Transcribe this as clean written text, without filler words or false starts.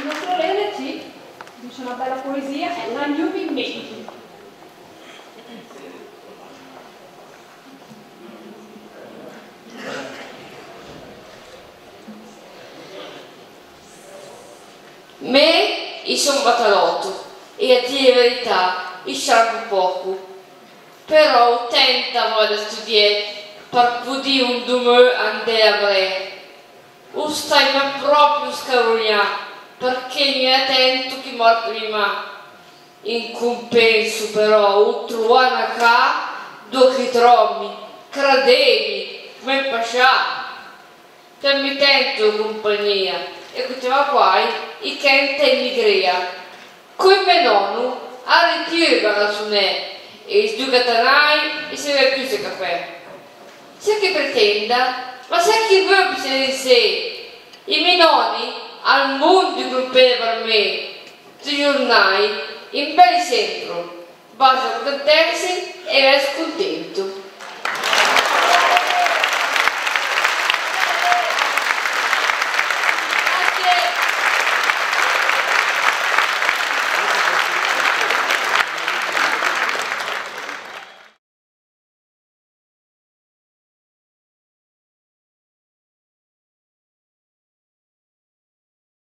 Il nostro Lene ci dice una bella poesia, è la New Bimbi. Me, io sono batalotto e a dire la verità, io sciarpo poco, però tenta voglia studiare per poter un domani andare a breve. O stai ma proprio scarognare perché mi è attento che morto prima. In compenso però, o trovare qua dove che trovi, credevi, come pascià. Te mi tento compagnia e che te va qua e che te migria. Come nonno, a ritirare su me e sducatanai e se ne più se caffè. Se che pretenda, ma se chi vuole piacere di sé, i miei nonni al mondo che per me, tu giornai, in bel sempre, basta contentarsi e essere contento.